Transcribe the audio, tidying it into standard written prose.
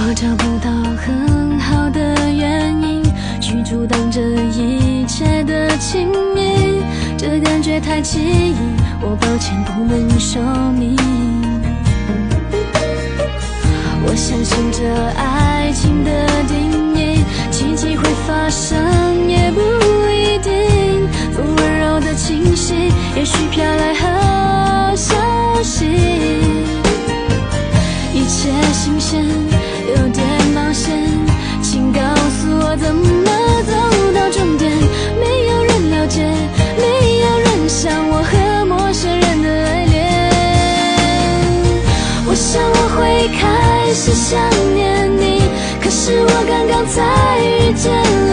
我找不到很好的原因去阻挡这一切的亲密，这感觉太奇异，我抱歉不能说明。我相信这爱情的定义，奇迹会发生也不一定，不温柔的清晰，也许飘来好消息。一切新鲜，有点冒险，请告诉我怎么走到终点。没有人了解，没有人像我和陌生人的爱恋。我想我会开始想念你，可是我刚刚才遇见了